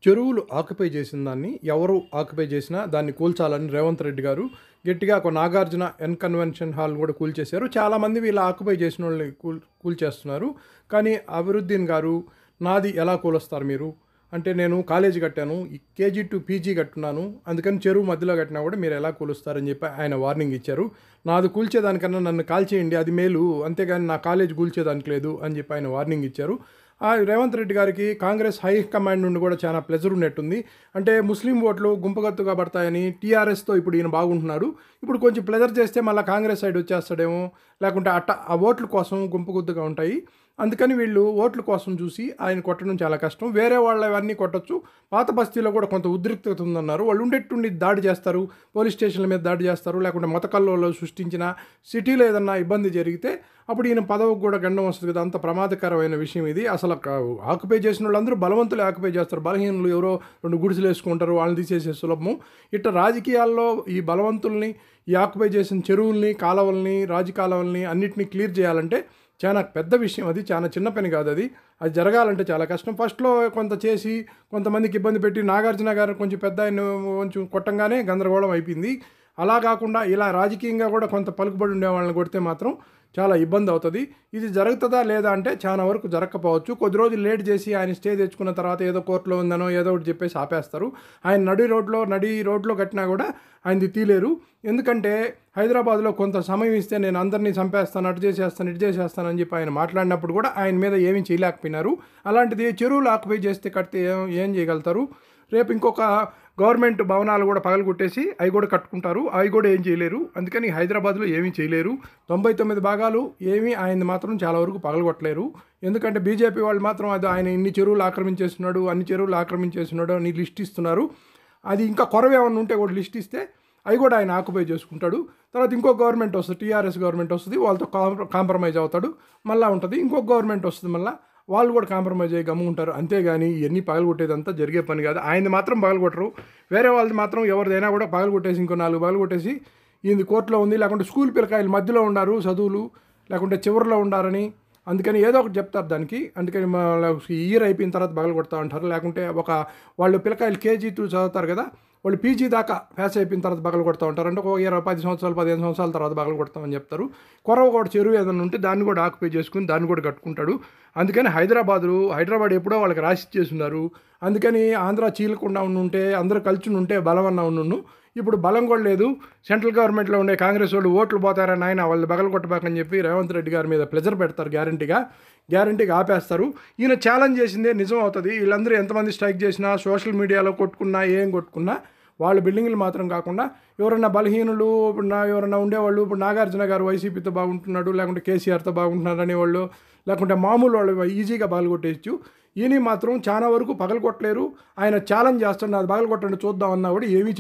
చెరువులు ఆక్యుపై చేసిన దాన్ని ఎవరు ఆక్యుపై చేసినా దాన్ని కూల్చాలని రేవంత్ రెడ్డి గారు గట్టిగా ఒక నాగార్జున కన్వెన్షన్ హాల్ కూడా కూల్చేశారు. చాలామంది వీళ్ళు ఆక్యుపై చేసిన వాళ్ళని కూల్చేస్తున్నారు. కానీ అభివృద్దీన్ గారు నాది ఎలా కూలుస్తారు మీరు అంటే, నేను కాలేజీ కట్టాను, కేజీ టు పీజీ కట్టున్నాను, అందుకని చెరువు మధ్యలో కట్టినా కూడా మీరు ఎలా కూలుస్తారని చెప్పి ఆయన వార్నింగ్ ఇచ్చారు. నాది కూల్చేదానికన్నా నన్ను కాల్చేయండి, అది మేలు, అంతేగాని నా కాలేజ్ కూల్చేదానికి లేదు అని చెప్పి ఆయన వార్నింగ్ ఇచ్చారు. రేవంత్ రెడ్డి గారికి కాంగ్రెస్ హై కమాండ్ నుండి కూడా చాలా ప్లెజర్ ఉన్నట్టుంది. అంటే ముస్లిం ఓట్లు గుంపగత్తుగా పడతాయని టీఆర్ఎస్తో ఇప్పుడు ఈయన బాగుంటున్నాడు. ఇప్పుడు కొంచెం ప్లెజర్ చేస్తే మళ్ళీ కాంగ్రెస్ సైడ్ వచ్చేస్తాడేమో, లేకుంటే ఆ ఓట్ల కోసం గుంపగుద్దుగా ఉంటాయి. అందుకని వీళ్ళు ఓట్ల కోసం చూసి ఆయన కొట్టడం చాలా కష్టం. వేరే వాళ్ళవన్నీ కొట్టచ్చు. పాత బస్తీలో కూడా కొంత ఉద్రిక్తత ఉందన్నారు. వాళ్ళు ఉండేట్టుండి దాడి చేస్తారు, పోలీస్ స్టేషన్ల మీద దాడి చేస్తారు, లేకుంటే మత కల్లోలు సృష్టించిన సిటీలో ఏదన్నా ఇబ్బంది జరిగితే అప్పుడు ఈయన పదవికి కూడా గండం వస్తుంది కదా. అంత ప్రమాదకరమైన విషయం ఇది. అసలు ఆక్యుపై చేసిన వాళ్ళందరూ బలవంతులు ఆక్యుపై చేస్తారు. బలహీనులు ఎవరో 2 గుడిసెలు వేసుకుంటారు, వాళ్ళని తీసేసే సులభము. ఇట్లా రాజకీయాల్లో ఈ బలవంతుల్ని, ఈ ఆక్యుపై చేసిన చెరువుల్ని, కాలువల్ని, రాజకాలువల్ని అన్నిటినీ క్లియర్ చేయాలంటే చాలా పెద్ద విషయం. అది చాలా చిన్న పని కాదు. అది జరగాలంటే చాలా కష్టం. ఫస్ట్లో కొంత చేసి కొంతమందికి ఇబ్బంది పెట్టి నాగార్జున గారు కొంచెం పెద్ద ఆయన కొంచెం కొట్టంగానే గందరగోళం అయిపోయింది. అలా కాకుండా ఇలా రాజకీయంగా కూడా కొంత పలుకుబడి ఉండే వాళ్ళని కొడితే మాత్రం చాలా ఇబ్బంది అవుతుంది. ఇది జరుగుతుందా లేదా అంటే చాలా వరకు జరగకపోవచ్చు. కొద్ది రోజులు లేట్ చేసి ఆయన స్టే తెచ్చుకున్న తర్వాత ఏదో కోర్టులో ఉందనో ఏదో ఒకటి చెప్పేసి ఆపేస్తారు. ఆయన నడి రోడ్లో కట్టినా కూడా ఆయనది తీలేరు. ఎందుకంటే హైదరాబాద్లో కొంత సమయం ఇస్తే నేను అందరినీ చంపేస్తాను, అటు చేసేస్తాను, ఇటు చేసేస్తాను అని చెప్పి ఆయన మాట్లాడినప్పుడు కూడా ఆయన మీద ఏమీ చేయలేకపోయినారు. అలాంటిది చెరువులు ఆక్యుపై చేస్తే కడితే ఏం చేయగలుగుతారు? రేపు ఇంకొక గవర్నమెంట్ భవనాలు కూడా పగలగొట్టేసి అవి కూడా కట్టుకుంటారు. అవి కూడా ఏం చేయలేరు. అందుకని హైదరాబాద్లో ఏమీ చేయలేరు. 99 భాగాలు ఏమీ ఆయన్ని మాత్రం చాలా వరకు పగలగొట్టలేరు. ఎందుకంటే బీజేపీ వాళ్ళు మాత్రం అది ఆయన ఇన్ని చెరువులు ఆక్రమించేస్తున్నాడు, అన్ని చెరువులు ఆక్రమించేస్తున్నాడు అని లిస్ట్ ఇస్తున్నారు. అది ఇంకా కొరవేమన్నా ఉంటే కూడా లిస్ట్ ఇస్తే అవి కూడా ఆయన ఆక్యుపై చేసుకుంటాడు. తర్వాత ఇంకో గవర్నమెంట్ వస్తుంది, టీఆర్ఎస్ గవర్నమెంట్ వస్తుంది, వాళ్ళతో కాంప్రమైజ్ అవుతాడు, మళ్ళీ ఉంటుంది. ఇంకొక గవర్నమెంట్ వస్తుంది, మళ్ళీ వాళ్ళు కూడా కాంప్రమైజ్ అయ్యి గమ్ముంటారు. అంతేగాని ఇవన్నీ పగలగొట్టేదంతా జరిగే పని కాదు. ఆయనది మాత్రం పగలగొట్టరు. వేరే వాళ్ళది మాత్రం ఎవరిదైనా కూడా పగలగొట్టేసి ఇంకో 4 పగలగొట్టేసి ఇది కోర్టులో ఉంది, లేకుంటే స్కూల్ పిల్లకాయలు మధ్యలో ఉండారు చదువులు, లేకుంటే చివరిలో ఉండారని అందుకని ఏదో ఒకటి చెప్తారు దానికి. అందుకని ఇయర్ అయిపోయిన తర్వాత పగలగొడతా ఉంటారు. లేకుంటే వాళ్ళు పిల్లకాయలు కేజీ చదువుతారు కదా, వాళ్ళు పీజీ దాకా పాస్ అయిపోయిన తర్వాత పగలగొడతా ఉంటారు. అంటే ఒక 10 సంవత్సరాలు 15 సంవత్సరాల తర్వాత పగలగొడతామని చెప్తారు. కొరవ కూడా చెరువు ఏదైనా ఉంటే దాన్ని కూడా ఆక్యుపై చేసుకుని దాన్ని కూడా కట్టుకుంటాడు. అందుకని హైదరాబాద్ ఎప్పుడో వాళ్ళకి రాసి చేస్తున్నారు. అందుకని ఆంధ్ర చీలకుండా ఉంటే అందరూ కలిసి ఉంటే బలం అన్న ఉండు. ఇప్పుడు బలం కూడా లేదు. సెంట్రల్ గవర్నమెంట్లో ఉండే కాంగ్రెస్ వాళ్ళు ఓట్లు పోతారని ఆయన వాళ్ళు బగలగొట్టబాకని చెప్పి రేవంత్ రెడ్డి గారి మీద ప్రెజర్ పెడతారు. గ్యారంటీగా ఆపేస్తారు. ఈయన ఛాలెంజ్ చేసిందే నిజం అవుతుంది. వీళ్ళందరూ ఎంతమంది స్ట్రైక్ చేసినా, సోషల్ మీడియాలో కొట్టుకున్నా, ఏం కొట్టుకున్నా వాళ్ళ బిల్డింగ్లు మాత్రం కాకుండా ఎవరన్నా బలహీనులు, ఇప్పుడు ఎవరన్నా ఉండేవాళ్ళు, ఇప్పుడు నాగార్జున గారు వైసీపీతో బాగుంటున్నాడు, లేకుంటే కేసీఆర్తో బాగుంటున్నారు అనేవాళ్ళు, లేకుంటే మామూలు వాళ్ళు ఈజీగా పగలగొట్టేయచ్చు. ఈయన మాత్రం చాలా వరకు పగలగొట్టలేరు. ఆయన ఛాలెంజ్ చేస్తున్నాడు, అది పగలగొట్టండి చూద్దామన్నా కూడా ఏమీ